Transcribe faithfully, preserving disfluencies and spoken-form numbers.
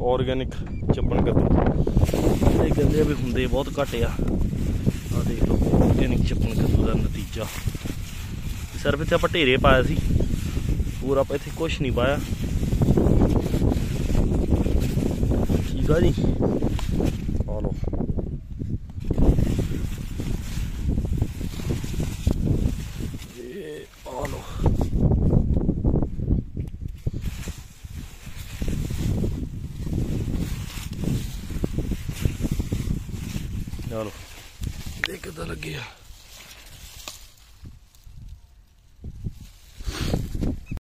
Organic ਚੱਪਣ ਕੱਦੂ ਇਹ ਕਹਿੰਦੇ ਵੀ ਹੁੰਦੇ ਬਹੁਤ ਘੱਟ ਆ। ਆ ਦੇਖ ਲਓ ऑर्गेनिक ਚੱਪਣ ਕੱਦੂ ਦਾ ਨਤੀਜਾ। ਸਿਰਫ ਇੱਥੇ ਆਪਾਂ ਢੇਰੇ ਪਾਇਆ ਸੀ, ਹੋਰ ਆਪਾਂ ਇੱਥੇ ਕੁਛ ਨਹੀਂ ਪਾਇਆ। ਠੀਕ ਆ ਜੀ, ਆ ਲਓ ਇਹ ਆ ਲਓ ਚਲੋ ਦੇਖ ਕਿੱਦਾਂ ਲੱਗੇ ਆ।